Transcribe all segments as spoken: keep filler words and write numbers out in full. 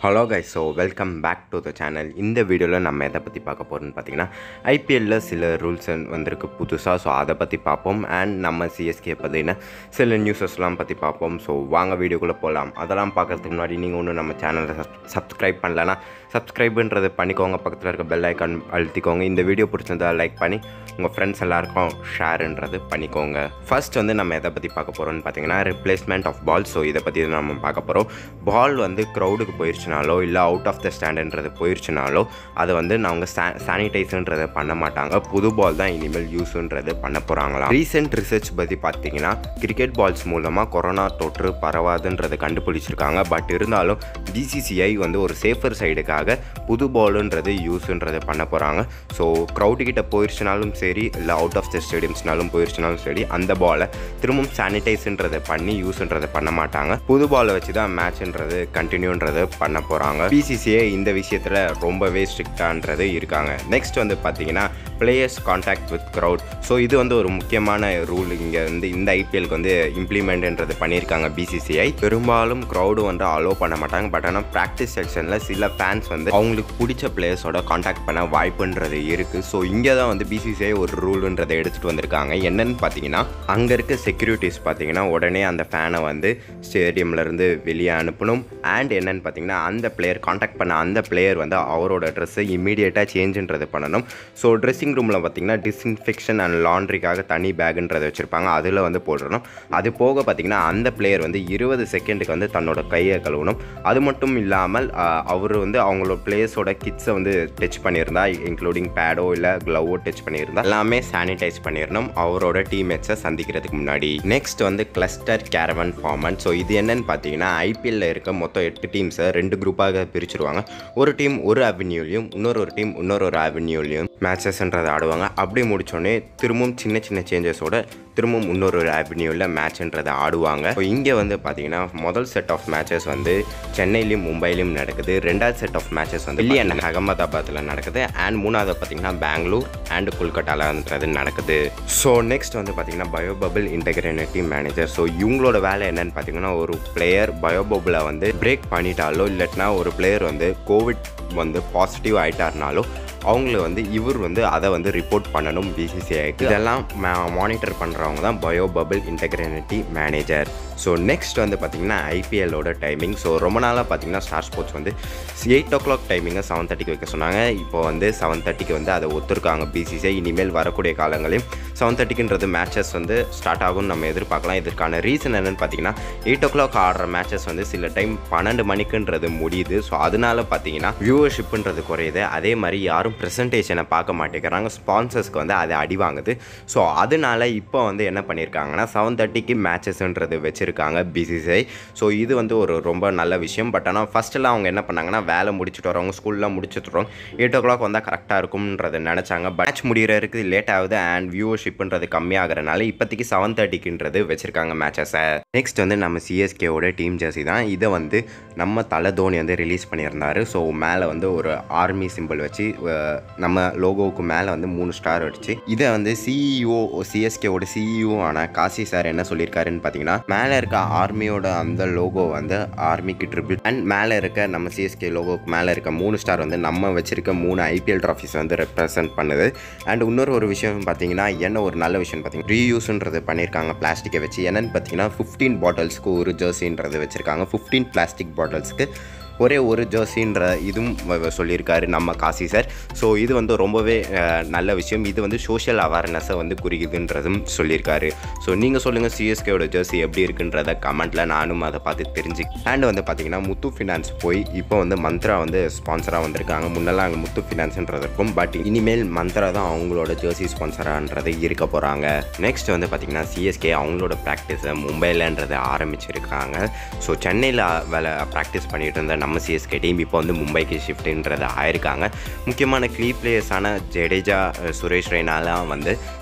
Hello guys, so welcome back to the channel. இந்த வீடியோல நம்ம எதை பத்தி பார்க்க போறோம்னு பாத்தீங்கன்னா I P L ல சில ரூல்ஸ் வந்திருக்கு புதுசா. சோ அத பத்தி பாப்போம் and நம்ம C S K பத்தின சில நியூஸஸ்லாம் பத்தி பாப்போம். சோ வாங்க வீடியோக்குள்ள போலாம். அதெல்லாம் பார்க்கிறதுக்கு முன்னாடி நீங்க இன்னும் நம்ம சேனலை சப்ஸ்கிரைப் பண்ணலனா சப்ஸ்கிரைப்ன்றதை பண்ணிக்கோங்க. பக்கத்துல இருக்க பெல் ஐகான் அழுத்திக்கோங்க. இந்த வீடியோ பிடிச்சிருந்தா லைக் பண்ணி உங்க ஃப்ரெண்ட்ஸ் எல்லாருக்கும் ஷேர்ன்றது பண்ணிக்கோங்க. ஃபர்ஸ்ட் வந்து நம்ம எதை பத்தி பார்க்க போறோம்னு பாத்தீங்கன்னா ரிப்ளேஸ்மெண்ட் ஆஃப் பால். சோ இத பத்தி நம்ம பார்க்க போறோம். பால் வந்து கிரவுடுக்கு போயிருச்சுனாலோ இல்லை அவுட் ஆஃப் த ஸ்டாண்டுன்றது போயிருச்சுனாலோ அதை வந்து நாங்கள் சா சானிடைஸ்ன்றதை பண்ண மாட்டாங்க. புது பால் தான் இனிமேல் யூஸுன்றது பண்ண போகிறாங்களாம். ரீசெண்ட் ரிசர்ச் பற்றி பார்த்தீங்கன்னா கிரிக்கெட் பால்ஸ் மூலமாக கொரோனா தொற்று பரவாதுன்றதை கண்டுபிடிச்சிருக்காங்க. பட் இருந்தாலும் B C C I வந்து ஒரு சேஃபர் சைடுக்காக புது பாலுன்றது யூஸுன்றதை பண்ண போகிறாங்க. ஸோ க்ரௌடுக்கிட்ட போயிருச்சுனாலும் சரி இல்லை அவுட் ஆஃப் த ஸ்டேடியம்ஸ்னாலும் போயிருச்சுனாலும் சரி அந்த பாலை திரும்பவும் சானிடைஸ்ன்றதை பண்ணி யூஸுன்றதை பண்ண மாட்டாங்க. புது பாலை வச்சு தான் மேட்ச்ன்றது கண்டினியூன்றது பண்ண போகிறாங்க. B C C I இந்த விஷயத்தில் ரொம்பவே ஸ்ட்ரிக்டான்றது இருக்காங்க. நெக்ஸ்ட் வந்து பார்த்தீங்கன்னா players contact with crowd. So இது வந்து ஒரு முக்கியமான ரூல் இங்கே வந்து இந்த ஐபிஎல்க்கு வந்து இம்ப்ளிமெண்ட்ன்றது பண்ணியிருக்காங்க B C C I. பெரும்பாலும் க்ரௌடு வந்து அலோவ் பண்ண மாட்டாங்க. பட் ஆனால் ப்ராக்டிஸ் செக்ஷனில் சில ஃபேன்ஸ் வந்து அவங்களுக்கு பிடிச்ச பிளேயர்ஸோட கான்டாக்ட் பண்ண வாய்ப்புன்றது இருக்குது. ஸோ இங்கே தான் வந்து B C C I ஒரு ரூலுன்றதை எடுத்துகிட்டு வந்திருக்காங்க. என்னன்னு பார்த்தீங்கன்னா அங்கே இருக்க செக்யூரிட்டிஸ் பார்த்தீங்கன்னா உடனே அந்த ஃபேனை வந்து ஸ்டேடியம்லேருந்து வெளியே அனுப்பணும். அண்ட் என்னன்னு பார்த்தீங்கன்னா அந்த பிளேயர் கான்டாக்ட் பண்ண அந்த பிளேயர் வந்து அவரோட ட்ரெஸ்ஸை இமீடியட்டாக சேஞ்சுன்றது பண்ணணும். ஸோ ட்ரெஸ்ஸிங் ரூமில் பார்த்தீங்கன்னா டிஸ்இன்ஃபெக்ஷன் அண்ட் லாண்ட்ரிக்காக தனி பேக்குன்றதை வச்சுருப்பாங்க. அதில் வந்து போடணும். அது போக பார்த்தீங்கன்னா அந்த பிளேயர் வந்து இருபது செகண்டுக்கு வந்து தன்னோட கையை கழுவணும். அது மட்டும் இல்லாமல் அவர் வந்து அவங்களோட பிளேயர்ஸோட கிட்ஸை வந்து டச் பண்ணியிருந்தா இன்க்ளூடிங் பேடோ இல்லை க்ளவோ டச் பண்ணியிருந்தா எல்லாமே சானிடைஸ் பண்ணிடணும் அவரோட டீம்மேட்ஸை சந்திக்கிறதுக்கு முன்னாடி. நெக்ஸ்ட் வந்து கிளஸ்டர் கேரவன் ஃபார்மட். ஸோ இது என்னன்னு பார்த்தீங்கன்னா ஐபிஎல்ல இருக்க மொத்தம் எட்டு டீம்ஸை ரெண்டு குரூப்பாக பிரிச்சுருவாங்க. ஒரு டீம் ஒரு அவென்யூலையும் இன்னொரு ஒரு டீம் இன்னொரு ஒரு அவென்யூலையும் மேட்சஸ்ன்றதை ஆடுவாங்க. அப்படியே முடிச்சோடனே திரும்பவும் சின்ன சின்ன சேஞ்சஸோட திரும்பவும் இன்னொரு ஒரு அவென்யூவில் மேட்ச்ன்றதை ஆடுவாங்க. ஸோ இங்கே வந்து பார்த்தீங்கன்னா முதல் செட் ஆஃப் மேட்சஸ் வந்து சென்னையிலையும் மும்பையிலையும் நடக்குது. ரெண்டாவது செட் ஆஃப் மேட்சஸ் வந்து டெல்லி அண்ட் அகமதாபாத்தில் நடக்குது. அண்ட் மூணாவது பார்த்தீங்கன்னா பெங்களூர் அண்ட் கொல்கட்டாலன்றது நடக்குது. ஸோ நெக்ஸ்ட் வந்து பார்த்தீங்கன்னா பயோபபிள் இன்டெகிரிட்டி மேனேஜர். ஸோ இவங்களோட வேலை என்னன்னு பார்த்தீங்கன்னா ஒரு பிளேயர் பயோபபிளை வந்து பிரேக் பண்ணிட்டாலோ இல்லைன்னா ஒரு பிளேயர் வந்து கோவிட் வந்து பாசிட்டிவ் ஆகிட்டாருனாலோ அவங்கள வந்து இவர் வந்து அதை வந்து ரிப்போர்ட் பண்ணணும் B C C Iக்கு. இதெல்லாம் மானிட்டர் பண்ணுறவங்க தான் bio bubble integrity manager. So next வந்து பார்த்திங்கன்னா ஐபிஎல்லோட டைமிங். ஸோ ரொம்ப நாளாக பார்த்திங்கன்னா ஸ்டார் ஸ்போர்ட்ஸ் வந்து எயிட் ஓ கிளாக் டைமிங்கை செவன் தேர்ட்டிக்கு வைக்க சொன்னாங்க. இப்போ வந்து செவன் தேர்ட்டிக்கு வந்து அதை ஒத்துருக்காங்க B C C I. இனிமேல் வரக்கூடிய காலங்களையும் செவன் தேர்ட்டிக்குன்றது மேட்சஸ் வந்து ஸ்டார்ட் ஆகும்னு நம்ம எதிர்பார்க்கலாம். இதற்கான ரீசன் என்னென்னு பார்த்தீங்கன்னா எயிட் ஓ கிளாக் ஆடுற மேட்சஸ் வந்து சில டைம் பன்னெண்டு மணிக்குன்றது முடியுது. ஸோ அதனால பார்த்தீங்கன்னா வியூவர்ஷிப்புன்றது குறையுது. அதே மாதிரி யாரும் ப்ரெசன்டேஷனை பார்க்க மாட்டேங்கிறாங்க. ஸ்பான்சர்ஸ்க்கு வந்து அதை அடி வாங்குது. ஸோ அதனால இப்போ வந்து என்ன பண்ணியிருக்காங்கன்னா செவன் தேர்ட்டிக்கு மேட்சஸ்ன்றது வச்சுருக்காங்க B C C I. So இது வந்து ஒரு ரொம்ப நல்ல விஷயம். பட் ஆனால் ஃபஸ்ட்டெல்லாம் அவங்க என்ன பண்ணாங்கன்னா வேலை முடிச்சுட்டு வரவங்க ஸ்கூல்லாம் முடிச்சுட்டு வரவங்க எயிட் ஓ கிளாக் வந்தால் கரெக்டாக இருக்கும்ன்றதை நினச்சாங்க. மேட்ச் முடிகிறதுக்கு லேட் ஆகுது அண்ட் வியூவர்ஷிப்ன்றது கம்மியாகிறனால இப்போதைக்கு செவன் தேர்ட்டிக்குன்றது வச்சுருக்காங்க மேட்சஸை. நெக்ஸ்ட் வந்து நம்ம சிஎஸ்கேவோட டீம் ஜெர்சி தான். இதை வந்து நம்ம தலை தோனி வந்து ரிலீஸ் பண்ணியிருந்தார். ஸோ மேலே வந்து ஒரு ஆர்மி சிம்பிள் வச்சு நம்ம லோகோவுக்கு மேலே வந்து மூணு ஸ்டார் அடிச்சு இதை வந்து சிஇஓ சிஎஸ்கேவோட சிஇஓ ஆன காசி சார் என்ன சொல்லியிருக்காருன்னு பார்த்தீங்கன்னா மேலே இருக்க ஆர்மியோட அந்த லோகோ வந்து ஆர்மிக்கு ட்ரிபியூட் அண்ட் மேலே இருக்க நம்ம சிஎஸ்கே லோகோக்கு மேலே இருக்க மூணு ஸ்டார் வந்து நம்ம வச்சிருக்க மூணு ஐபிஎல் ட்ராஃபிஸ் வந்து ரெப்ரசென்ட் பண்ணுது. அண்ட் இன்னொரு ஒரு விஷயம் பார்த்தீங்கன்னா என்ன ஒரு நல்ல விஷயம் பார்த்தீங்கன்னா ரீயூஸ்ன்றது பண்ணியிருக்காங்க பிளாஸ்டிக்கை வச்சு. என்னன்னு பார்த்தீங்கன்னா ஃபிஃப்டீன் பாட்டில்ஸ்க்கு ஒரு ஜெர்சின்றது வச்சுருக்காங்க. ஃபிஃப்டீன் பிளாஸ்டிக் பாட்டில்ஸ்க்கு ஒரே ஒரு ஜெர்சின்ற இதுவும் சொல்லியிருக்காரு நம்ம காசி சார். ஸோ இது வந்து ரொம்பவே நல்ல விஷயம். இது வந்து சோஷியல் அவேர்னஸை வந்து குறிக்குதுன்றதும் சொல்லியிருக்காரு. ஸோ நீங்கள் சொல்லுங்கள் சிஎஸ்கேவோட ஜெர்சி எப்படி இருக்குன்றத கமெண்ட்டில் நானும் அதை பார்த்து தெரிஞ்சு. அண்ட் வந்து பார்த்தீங்கன்னா முத்து ஃபினான்ஸ் போய் இப்போ வந்து மந்த்ரா வந்து ஸ்பான்சராக வந்திருக்காங்க. முன்னெல்லாம் அங்கே முத்து ஃபினான்ஸ்ன்றது இருக்கும். பட் இனிமேல் மந்த்ரா தான் அவங்களோட ஜெர்சி ஸ்பான்சரான்றது இருக்க போகிறாங்க. நெக்ஸ்ட் வந்து பார்த்தீங்கன்னா சிஎஸ்கே அவங்களோட ப்ராக்டிஸை மும்பைலன்றதை ஆரம்பிச்சிருக்காங்க. ஸோ சென்னையில் வேலை ப்ராக்டிஸ் பண்ணிட்டு இருந்த நம்ம சிஎஸ்கே டீம் இப்போ வந்து மும்பைக்கு ஷிஃப்ட்ன்றது ஆயிருக்காங்க. முக்கியமான கீ பிளேயர்ஸான ஜடேஜா சுரேஷ் ரெய்னாலாம் வந்து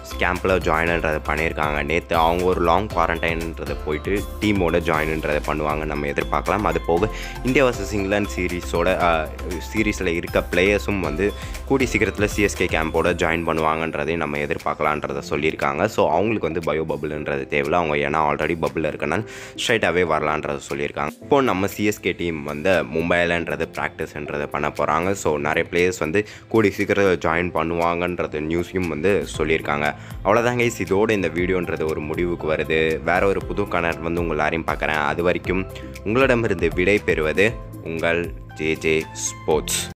கேம்பில் ஜாயின்ன்றதை பண்ணியிருக்காங்க. நேற்று அவங்க ஒரு லாங் குவாரண்டைன்றதை போயிட்டு டீமோட ஜாயின்ன்றதை பண்ணுவாங்க நம்ம எதிர்பார்க்கலாம். அது போக இந்தியா வர்சஸ் இங்கிலாந்து சீரீஸோட சீரீஸில் இருக்க பிளேயர்ஸும் வந்து கூடி சீக்கிரத்தில் சிஎஸ்கே கேம்போட ஜாயின் பண்ணுவாங்கன்றதையும் நம்ம எதிர்பார்க்கலான்றதை சொல்லியிருக்காங்க. ஸோ அவங்களுக்கு வந்து பயோ பபுள்ன்றது தேவையில்லை, அவங்க ஏன்னா ஆல்ரெடி பபுள் இருக்கனால ஸ்ட்ரைட்டாகவே வரலான்றதை சொல்லியிருக்காங்க. இப்போது நம்ம சிஎஸ்கே டீம் வந்து மும்பைலன்றது ப்ராக்டிஸ்ன்றதை பண்ண போகிறாங்க. ஸோ நிறைய பிளேயர்ஸ் வந்து கூடி சீக்கிரத்தில் ஜாயின் பண்ணுவாங்கன்றது நியூஸையும் வந்து சொல்லியிருக்காங்க. அவ்வளோதாங்க, இதோடு இந்த வீடியோன்றது ஒரு முடிவுக்கு வருது. வேற ஒரு புது கனெக்ட் வந்து உங்கள் எல்லாரையும் பார்க்குறேன். அது வரைக்கும் உங்களிடமிருந்து விடை பெறுவது உங்கள் ஜே ஜே ஸ்போர்ட்ஸ்.